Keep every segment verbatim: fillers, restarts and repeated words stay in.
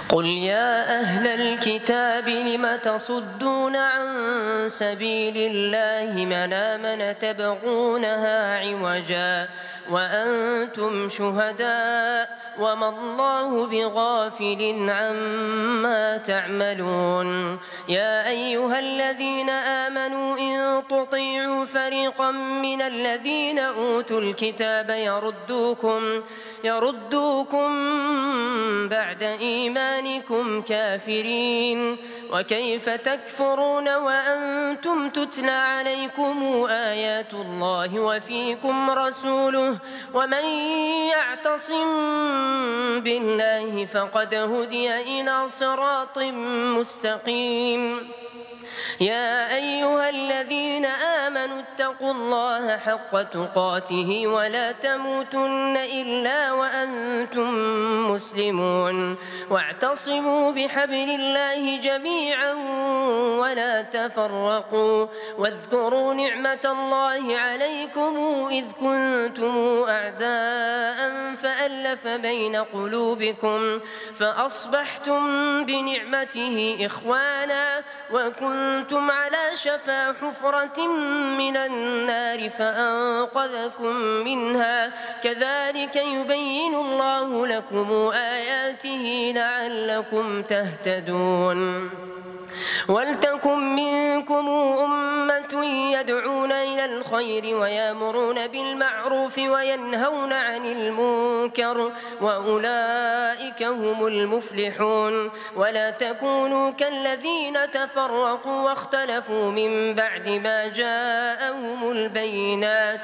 قل يا أهل الكتاب لم تصدون عن سبيل الله من آمن تبغونها عوجا وأنتم شهداء وما الله بغافل عما تعملون. يا أيها الذين آمنوا إن تطيعوا فريقا من الذين أوتوا الكتاب يردوكم يردوكم بعد إيمانكم كافرين وكيف تكفرون وأنتم تتلى عليكم آيات الله وفيكم رسوله ومن يعتصم بالله فقد هدي إلى صراط مستقيم. يا أيها الذين آمنوا اتقوا الله حق تقاته ولا تموتن إلا وأنتم مسلمون واعتصموا بحبل الله جميعا ولا تفرقوا واذكروا نعمة الله عليكم إذ كنتم أعداء فألف بين قلوبكم فأصبحتم بنعمته إخوانا وكنتم على شفا حفرة من النار فأنقذكم منها كذلك يبين الله لكم آياته لعلكم تهتدون. ولتكن منكم أمة يدعون إلى الخير ويأمرون بالمعروف وينهون عن المنكر وأولئك هم المفلحون. ولا تكونوا كالذين تفرقوا واختلفوا من بعد ما جاءهم البينات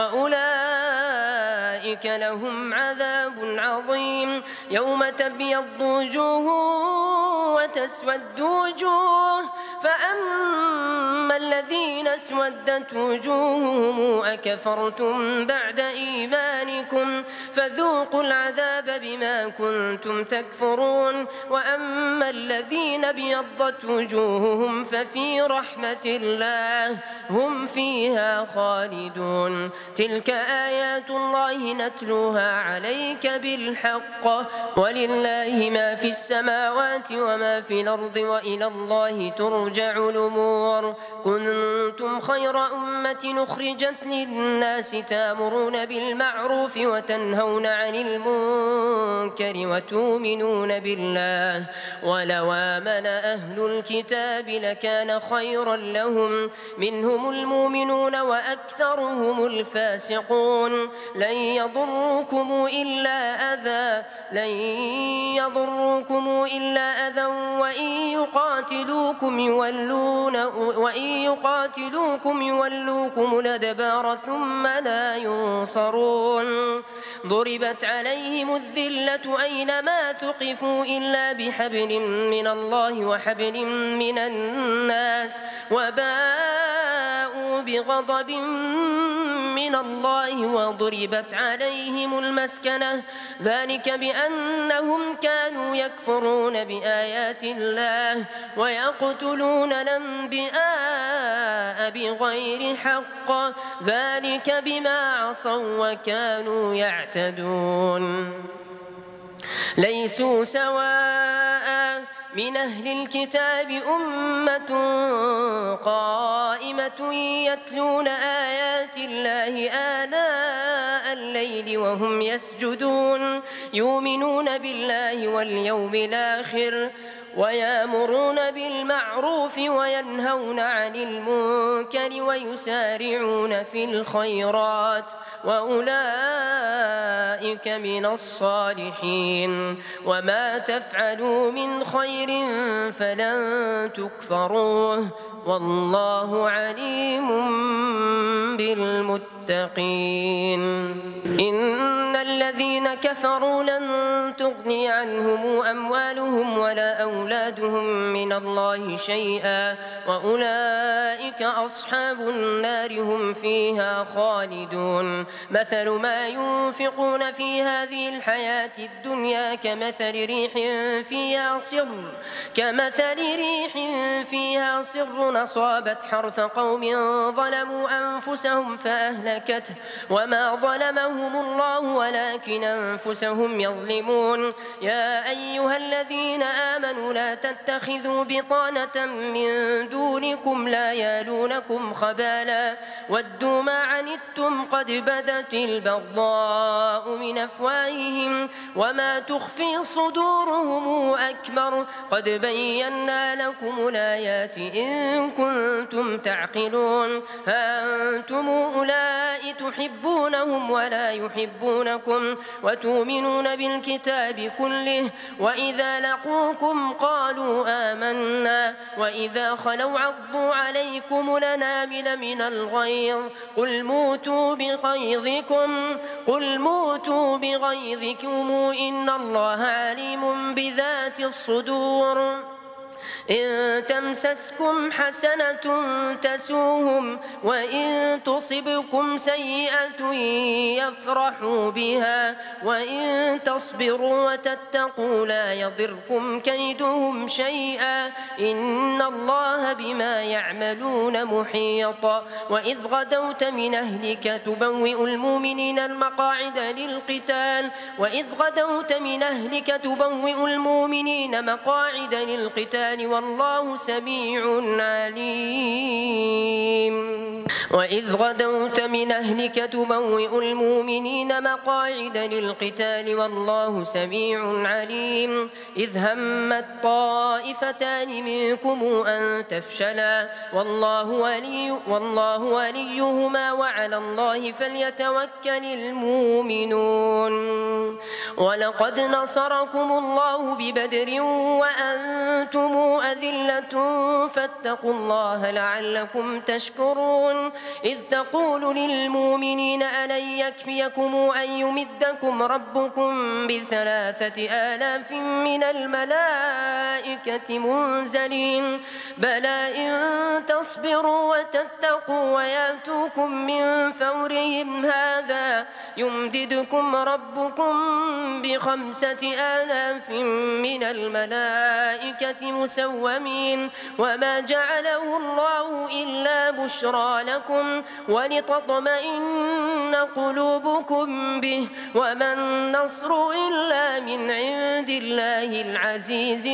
وأولئك لهم عذاب عظيم. يوم تبيض وجوه وتسود وجوه فأما الذين اسودت وجوههم أكفرتم بعد إيمانكم فذوقوا العذاب بما كنتم تكفرون. وأما الذين ابيضت وجوههم ففي رحمة الله هم فيها خالدون. تلك آيات الله نتلوها عليك بالحق ولله ما في السماوات وما في الأرض وإلى الله ترجع الأمور. كنتم خير أمة أخرجت للناس تأمرون بالمعروف وتنهون عن المنكر وتؤمنون بالله ولو آمن أهل الكتاب لكان خيرا لهم منهم المؤمنون وأكثرهم الفاسقون. لن يضروكم إلا أذى لن يضروكم إلا أذى وإن يقاتلوكم يولون وإن يقاتلوكم يولوكم الأدبار ثم لا ينصرون. ضربت عليهم الذلة أينما ثقفوا إلا بحبل من الله وحبل من الناس وباءوا بغضب من الله وضربت عليهم المسكنة ذلك بأنهم كانوا يكفرون بآيات الله ويقتلون الأنبياء بغير حق ذلك بما عصوا وكانوا يعتدون. ليسوا سواء من أهل الكتاب أمة قائمة يتلون آيات الله آناء الليل وهم يسجدون يؤمنون بالله واليوم الآخر ويأمرون بالمعروف وينهون عن المنكر ويسارعون في الخيرات وأولئك من الصالحين. وما تفعلوا من خير فلن تكفروه والله عليم بالمتقين. إن الذين كفروا لن تغني عنهم أموالهم ولا أولادهم من الله شيئا وأولئك أصحاب النار هم فيها خالدون. مثل ما ينفقون في هذه الحياة الدنيا كمثل ريح فيها صر كمثل ريح فيها صر أصابت حرث قوم ظلموا أنفسهم فأهلكته وما ظلمهم الله ولا ولكن أنفسهم يظلمون. يا أيها الذين آمنوا لا تتخذوا بطانة من دونكم لا يالونكم خبالا ودوا ما عنتم قد بدت البغضاء من أفواههم وما تخفي صدورهم أكبر قد بينا لكم الآيات إن كنتم تعقلون. ها أنتم أولئك تحبونهم ولا يحبونكم وتؤمنون بالكتاب كله وإذا لقوكم قالوا آمنا وإذا خلوا عضوا عليكم الأنامل من الغيظ قل موتوا بغيظكم قل موتوا بغيظكم إن الله عليم بذات الصدور. إن تمسسكم حسنة تسوهم وإن تصبكم سيئة يفرحوا بها وإن تصبروا وتتقوا لا يضركم كيدهم شيئا إن الله بما يعملون محيط. وإذ غدوت من أهلك تبوئ المؤمنين المقاعد للقتال وإذ غدوت من أهلك تبوئ المؤمنين مقاعد للقتال والله سميع عليم. وإذ غدوت من أهلك تبوئ المؤمنين مقاعد للقتال والله سميع عليم. إذ همت طائفتان منكم أن تفشلا والله ولي والله وليهما وعلى الله فليتوكل المؤمنون. ولقد نصركم الله ببدر وأنتم أذلة فاتقوا الله لعلكم تشكرون. إذ تقول للمؤمنين ألن يكفيكم أن يمدكم ربكم بثلاثة آلاف من الملائكة منزلين بلى إن تصبروا وتتقوا ويأتوكم من فورهم هذا يمددكم ربكم بخمسة آلاف من الملائكة مسومين وما جعله الله إلا بشرى لكم ولتطمئن قلوبكم به وما النصر إلا من عند الله العزيز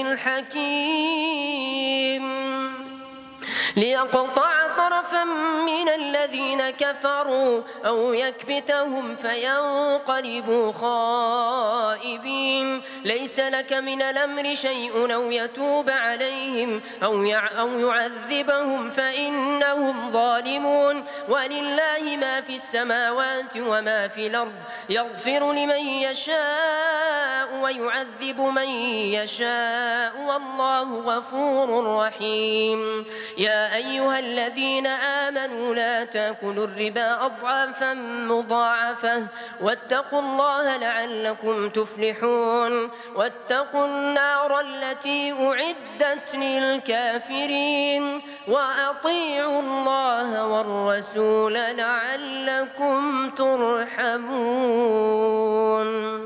الحكيم. ليقطع طرفا من الذين كفروا أو يكبتهم فينقلبوا خائبين ليس لك من الأمر شيء أو يتوب عليهم أو يعذبهم فإنهم ظالمون. ولله ما في السماوات وما في الأرض يغفر لمن يشاء ويعذب من يشاء والله غفور رحيم. يا أيها الذين آمنوا لا تأكلوا الربا أضعافا مضاعفة واتقوا الله لعلكم تفلحون. واتقوا النار التي أعدت للكافرين وأطيعوا الله والرسول لعلكم ترحمون.